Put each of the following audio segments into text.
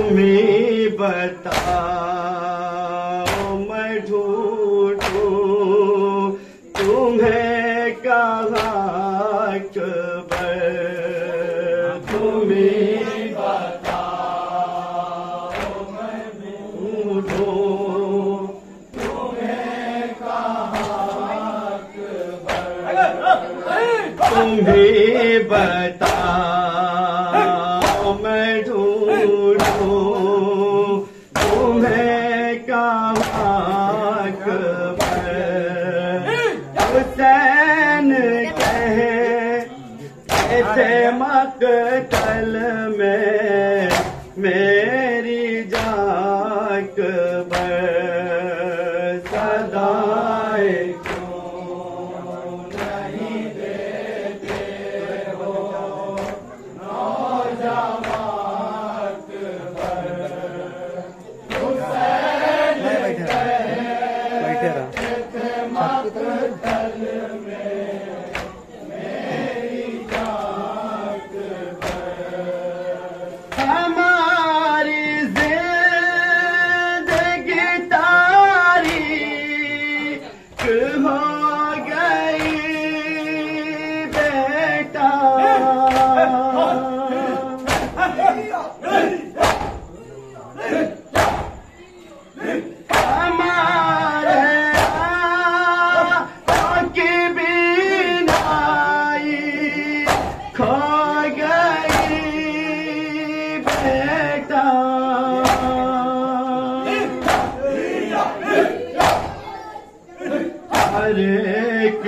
तुम्ही बताओ मैं ढूंढूं तुम्हें कहाँ अकबर। तुम्ही बताओ मैं ढूंढूं तुम्हें कहाँ अकबर। तुम्ही बताओ मैं ढूंढूं तुम्हें कहाँ अकबर। हुसैन कहे ऐसे मक़तल में मेरी जान अकबर। सदाए हमारी जिंदगी तारीख हो गई बेटा। हमारे की बीनाई खो गई बेटा। हर एक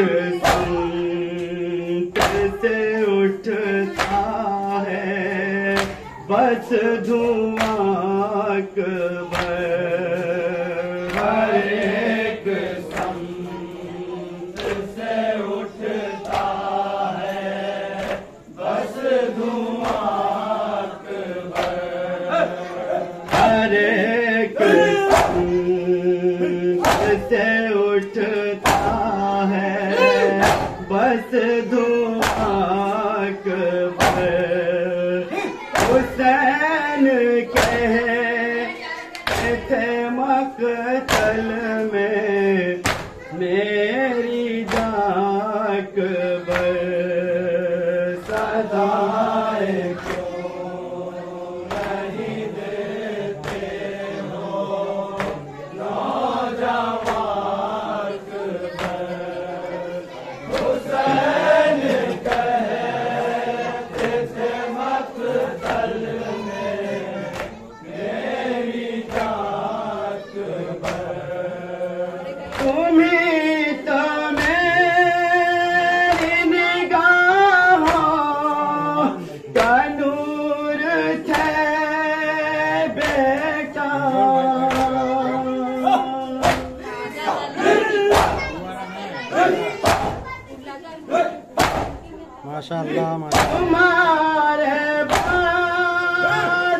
संत से उठता है बस धुआं अकबर। हर एक संत से उठता है बस धुआं अकबर। हर एक संत से उठता है बस धुआं अकबर। हुसैन कहे थे मक़तल में मेरी जान अकबर। सदाए क्यों नहीं देते हो नौजवान अकबर। हुसैन कहे थे मक़तल में मेरी जान अकबर। तुम्ही तो मेरी निगाहों का नूर थे बेटा। माशाअल्लाह तुम्हारे बाद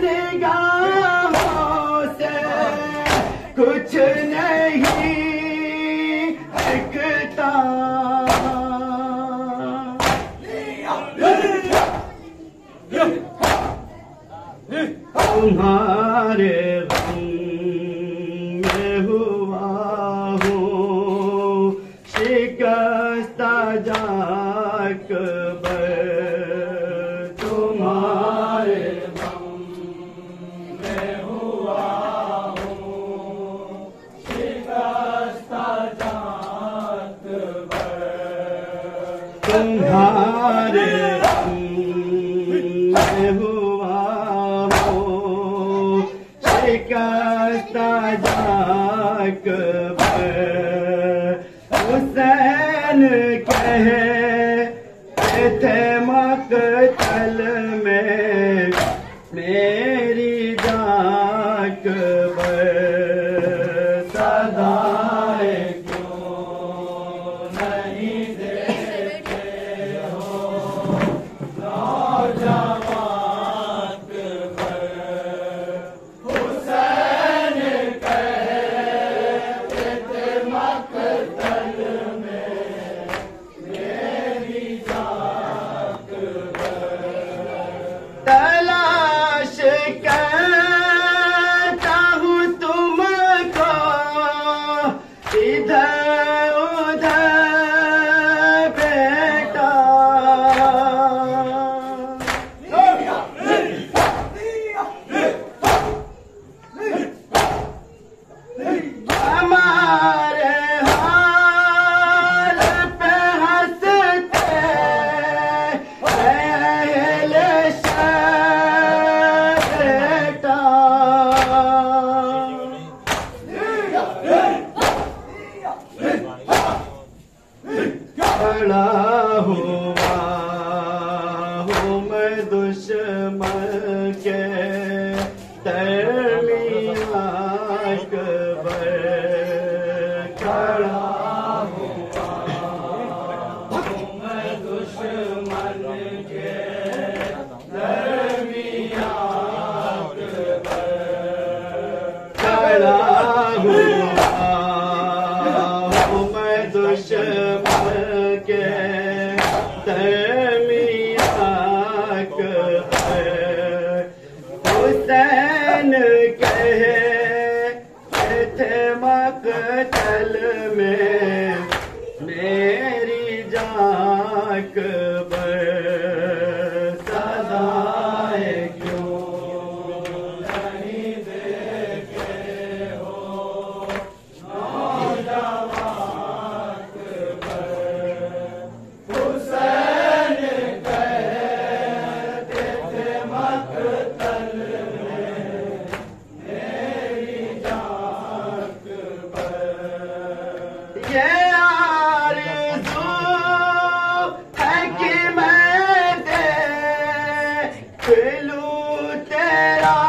निगाहों से कुछ नहीं दिखता। तुम्हारे गम में हुआ हूँ शिकस्ता जान अकबर। तुम्हारे गम में हुआ हूँ शिकस्ता जान अकबर। तुम्हारे गम में हुआ हूँ शिकस्ता जान अकबर। हुसैन कहे थे मक़तल में मेरी जान अकबर। सदाए क्यों नहीं देते हो नौजवान अकबर। हुसैन कहे थे मक़तल में मेरी जान अकबर। तलाश कर के दरमियां अकबर खड़ा हुआ मैं दुश्मन के दरमियां खड़ा हुआ मैं दुश्मन के दरमियां अकबर हुसैन कहे थे मक़तल में मेरी जान अकबर सदाए क्यों नहीं देखे हो नौजवान हुसैन कहते थे मक़तल में मेरी जान ये आरज़ू है कि मैं देख लूं तेरा